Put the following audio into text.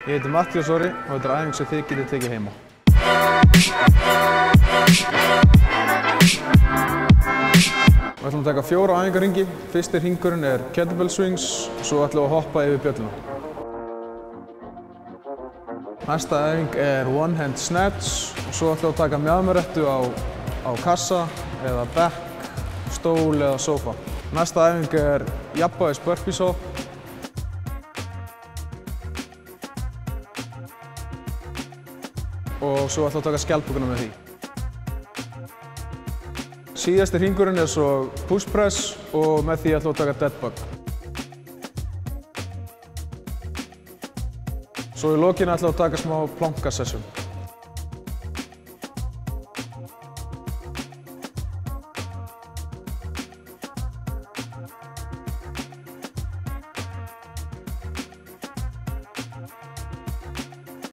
Ég heiti Matthías Orri og þetta er æfing sem þið getið tekið heima. Við ætlum að taka 4 æfingarhringi. Fyrsti hringurinn er kettlebell swings, svo ætlum við að hoppa yfir bjölluna. Næsta æfing er one hand snatch og svo ætlum við að taka mjaðmarettu á kassa eða bekk, stól eða sófa. Næsta æfing er jafnvægis burpees hop. Og svo ætlum við að taka skjaldbökuna með því. Síðasti hringurinn er svo push press og með því ætlum við að taka dead bug. Svo í lokin ætlum við að taka smá planka session.